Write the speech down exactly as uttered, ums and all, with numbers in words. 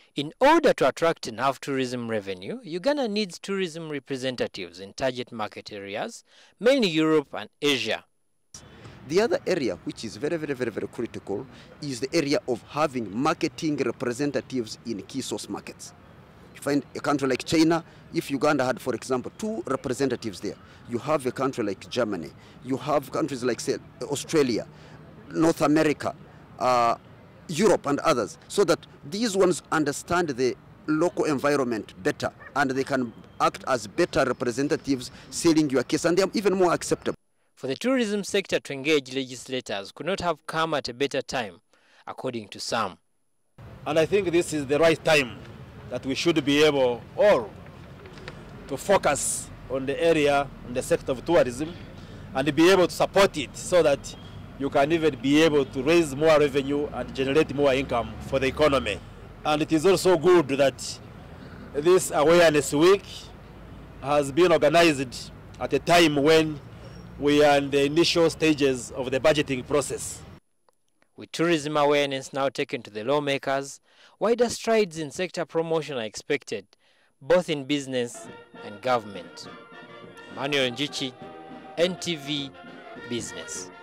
In order to attract enough tourism revenue, Uganda needs tourism representatives in target market areas, mainly Europe and Asia. The other area which is very, very, very, very critical is the area of having marketing representatives in key source markets. You find a country like China, if Uganda had, for example, two representatives there, you have a country like Germany, you have countries like, say, Australia, North America, uh, Europe and others, so that these ones understand the local environment better and they can act as better representatives selling your case, and they are even more acceptable. For the tourism sector to engage legislators could not have come at a better time, according to some. And I think this is the right time that we should be able all to focus on the area, on the sector of tourism, and be able to support it so that you can even be able to raise more revenue and generate more income for the economy. And it is also good that this Awareness Week has been organized at a time when we are in the initial stages of the budgeting process. With tourism awareness now taken to the lawmakers, wider strides in sector promotion are expected, both in business and government. Manuel Njichi, N T V Business.